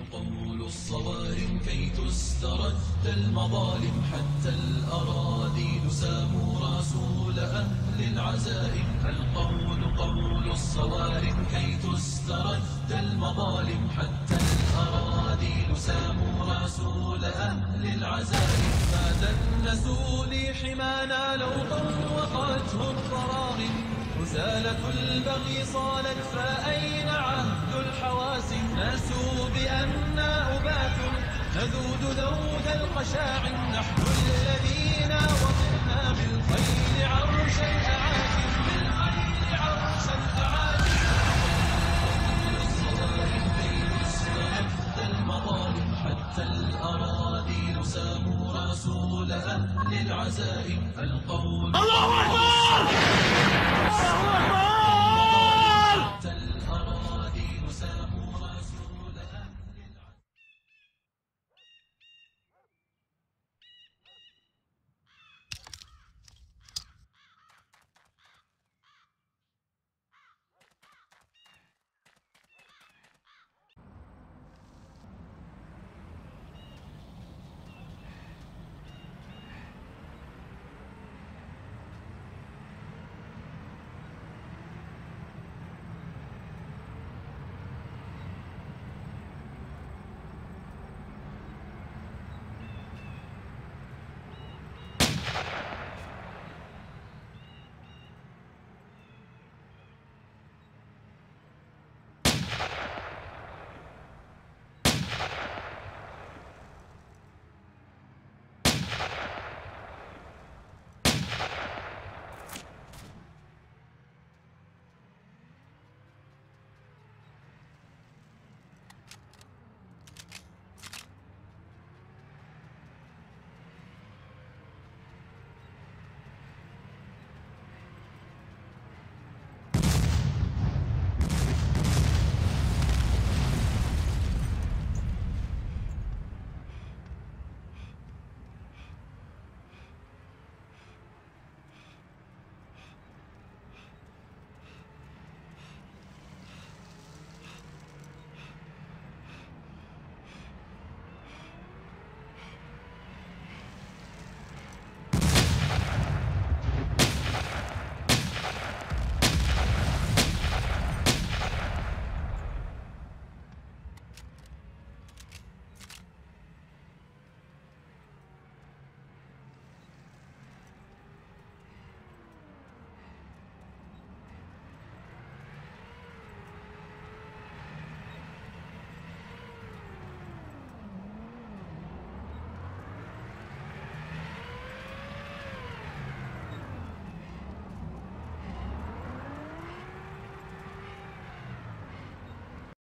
القول الصوارم كي تسترد المظالم، حتى الأراضي ساموا رسول أهل العزائم. القول قول الصوارم كي تسترد المظالم، حتى الأراضي ساموا رسول أهل العزائم. ما دنسوا لحمانا لو طوقته الضراغم، رسالة البغي صالت فأين عهد الحواسم. ناسوا بأننا أبات نذود ذود القشاع، نحن الذين وطئنا بالخيل عرش الأعالي.